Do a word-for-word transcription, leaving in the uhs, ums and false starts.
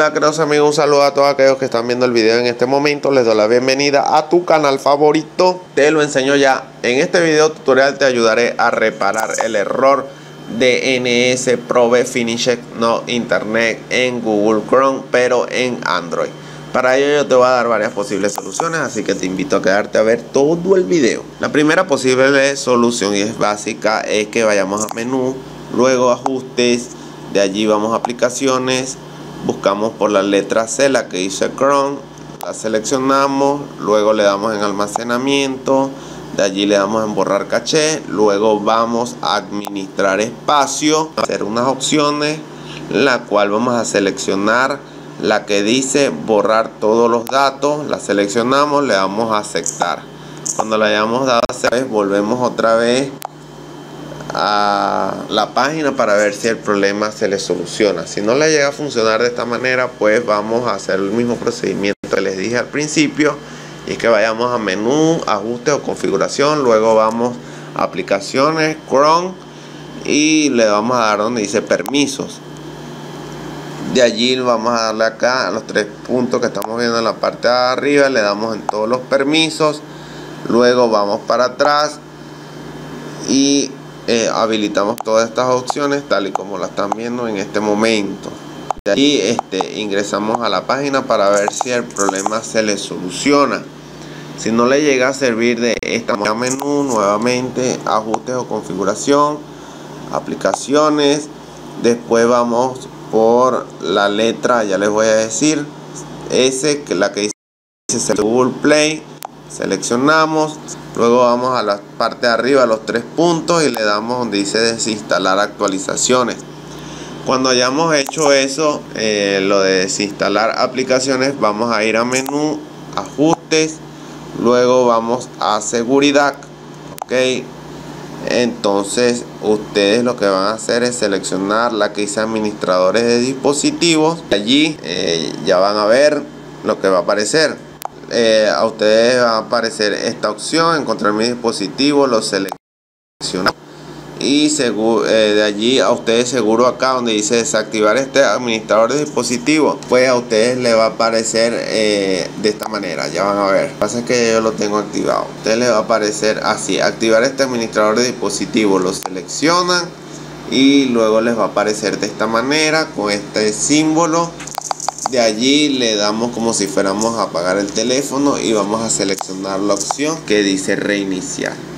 Hola queridos amigos, un saludo a todos aquellos que están viendo el video en este momento. Les doy la bienvenida a tu canal favorito. Te lo enseño ya. En este video tutorial te ayudaré a reparar el error de N S Probe Finish No Internet en Google Chrome, pero en Android. Para ello yo te voy a dar varias posibles soluciones, así que te invito a quedarte a ver todo el video. La primera posible solución, y es básica, es que vayamos a menú, luego ajustes, de allí vamos a aplicaciones, buscamos por la letra C, la que dice Chrome, la seleccionamos, luego le damos en almacenamiento, de allí le damos en borrar caché, luego vamos a administrar espacio, hacer unas opciones, la cual vamos a seleccionar la que dice borrar todos los datos, la seleccionamos, le damos a aceptar. Cuando le hayamos dado a aceptar, volvemos otra vez a la página para ver si el problema se le soluciona. Si no le llega a funcionar de esta manera, pues vamos a hacer el mismo procedimiento que les dije al principio, y es que vayamos a menú, ajustes o configuración, luego vamos a aplicaciones, Chrome, y le vamos a dar donde dice permisos. De allí vamos a darle acá a los tres puntos que estamos viendo en la parte de arriba, le damos en todos los permisos, luego vamos para atrás y eh, habilitamos todas estas opciones tal y como la están viendo en este momento. De allí este, ingresamos a la página para ver si el problema se le soluciona. Si no le llega a servir, de esta manera, menú, nuevamente ajustes o configuración, aplicaciones, después vamos por la letra, ya les voy a decir, S, que la que dice Google Play, seleccionamos, luego vamos a la parte de arriba, a los tres puntos, y le damos donde dice desinstalar actualizaciones. Cuando hayamos hecho eso, eh, lo de desinstalar aplicaciones, vamos a ir a menú, ajustes, luego vamos a seguridad, ok. Entonces ustedes lo que van a hacer es seleccionar la que dice administradores de dispositivos. Allí eh, ya van a ver lo que va a aparecer. Eh, a ustedes va a aparecer esta opción, encontrar mi dispositivo, lo seleccionan y seguro, eh, de allí a ustedes seguro acá donde dice desactivar este administrador de dispositivos, pues a ustedes le va a aparecer eh, de esta manera. Ya van a ver, lo que pasa es que yo lo tengo activado. A ustedes les va a aparecer así: activar este administrador de dispositivos, lo seleccionan y luego les va a aparecer de esta manera con este símbolo. De allí le damos como si fuéramos a apagar el teléfono y vamos a seleccionar la opción que dice reiniciar.